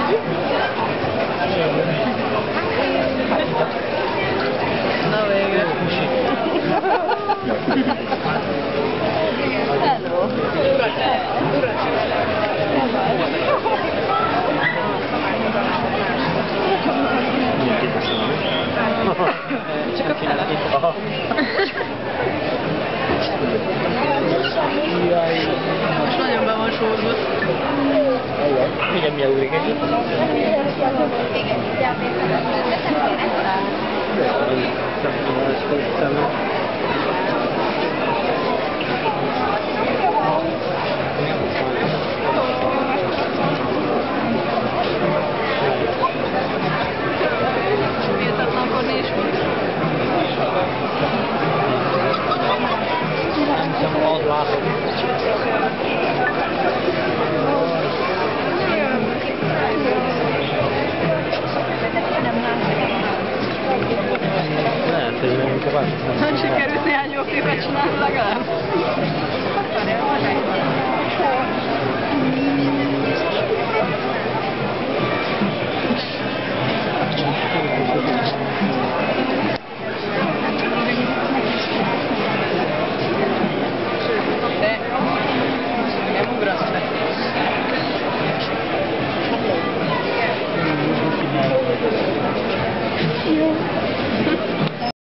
Na végre. Hello. Csak a fele. Most nagyon be van sózott. Igen, mi a úrik egy? Méltatlankodni is volt. Nem hiszem, az látom. Lehet, hogy nem inkább azt hiszem. Nem sikerült néhány jó képet csinálni legalább?